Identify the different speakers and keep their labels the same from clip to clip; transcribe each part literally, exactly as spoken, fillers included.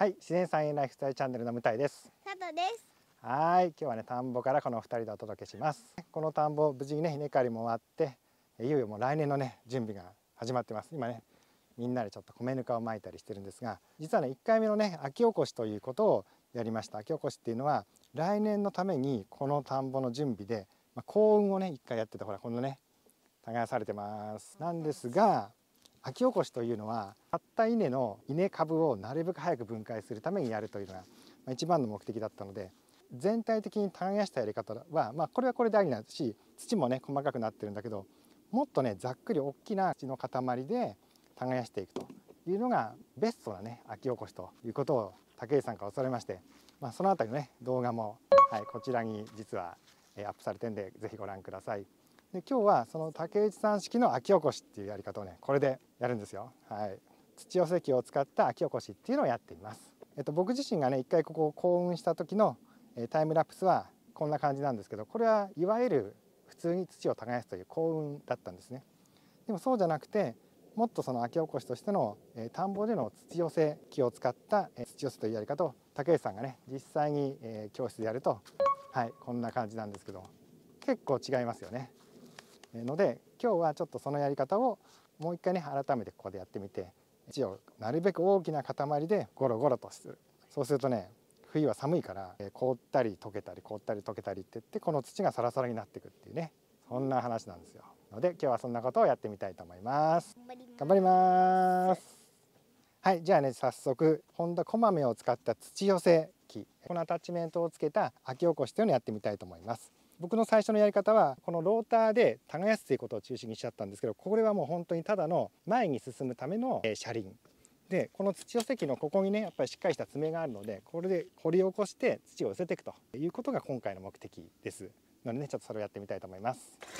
Speaker 1: はい、自然菜園ライフスタイルチャンネルの向井です。
Speaker 2: 佐藤です。
Speaker 1: はい、今日はね田んぼからこのふたりでお届けします。この田んぼ無事にね稲刈りも終わって、いよいよもう来年のね準備が始まってます。今ねみんなでちょっと米ぬかをまいたりしてるんですが、実はねいっかいめのね秋おこしということをやりました。秋おこしっていうのは来年のためにこの田んぼの準備で、まあ、幸運をねいっかいやってて、ほらこのね耕されてます。なんですが、秋おこしというのは買った稲の稲株をなるべく早く分解するためにやるというのが一番の目的だったので、全体的に耕したやり方は、まあ、これはこれでありなんですし、土もね細かくなってるんだけど、もっとねざっくり大きな土の塊で耕していくというのがベストなね秋おこしということを武井さんから教わりまして、まあ、そのあたりのね動画も、はい、こちらに実はアップされてるんでぜひご覧ください。で今日はその竹内さん式の秋おこしっていうやり方をねこれでやるんですよ。はい、土寄せ機を使った秋おこしっていうのをやっています。えっと、僕自身がね一回ここを幸運した時のタイムラプスはこんな感じなんですけど、これはいわゆる普通に土を耕すという幸運だったんですね。でもそうじゃなくて、もっとその秋おこしとしての田んぼでの土寄せ機を使った土寄せというやり方を竹内さんがね実際に教室でやると、はい、こんな感じなんですけど、結構違いますよね。ので今日はちょっとそのやり方をもう一回ね改めてここでやってみて、土をなるべく大きな塊でゴロゴロとする。そうするとね冬は寒いから凍ったり溶けたり凍ったり溶けたりって言って、この土がサラサラになっていくっていうね、そんな話なんですよ。ので今日はそんなことをやってみたいと思います。頑張ります。はい、じゃあね早速ホンダこまめを使った土寄せ機、このアタッチメントをつけた秋おこしというのをやってみたいと思います。僕の最初のやり方はこのローターで耕すということを中心にしちゃったんですけど、これはもう本当にただの前に進むための車輪で、この土寄せ機のここにねやっぱりしっかりした爪があるので、これで掘り起こして土を寄せていくということが今回の目的ですのでね、ちょっとそれをやってみたいと思います。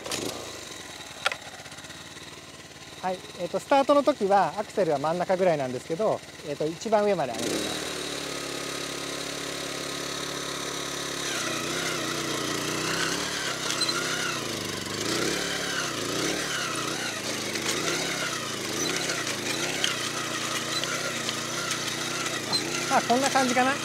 Speaker 1: はい、えー、とスタートの時はアクセルは真ん中ぐらいなんですけど、えー、と一番上まで上げています。あ、こんな感じかな。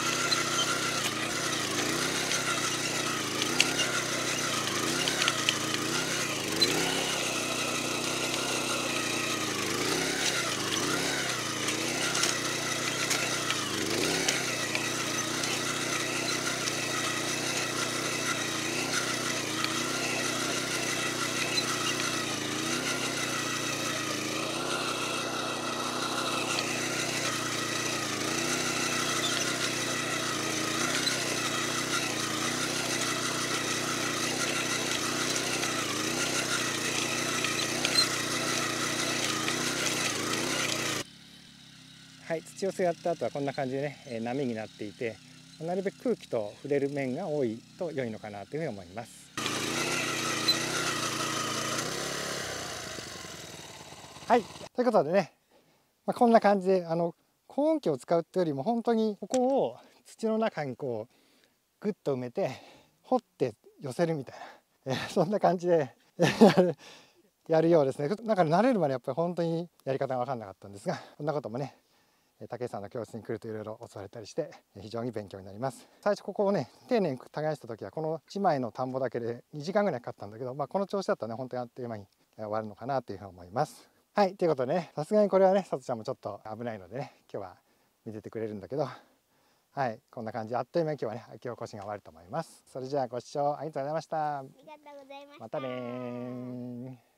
Speaker 1: はい、土寄せやった後はこんな感じでね、えー、波になっていて、なるべく空気と触れる面が多いと良いのかなというふうに思います。はい、ということでね、まあ、こんな感じであの高温機を使うってよりも本当にここを土の中にこうグッと埋めて掘って寄せるみたいな、えー、そんな感じでやるようですね。だから慣れるまでやっぱり本当にやり方が分かんなかったんですが、こんなこともね武井さんの教室に来るといろいろ教われたりして非常に勉強になります。最初ここをね丁寧に耕した時はこのいちまいの田んぼだけでにじかんぐらいかかったんだけど、まあ、この調子だったらね本当にあっという間に終わるのかなというふうに思います。はい、ということでね、さすがにこれはねさとちゃんもちょっと危ないのでね今日は見ててくれるんだけど、はい、こんな感じであっという間に今日はね秋おこしが終わると思います。それじゃあご視聴ありがとうございました。
Speaker 2: ありがとうございました。
Speaker 1: またね。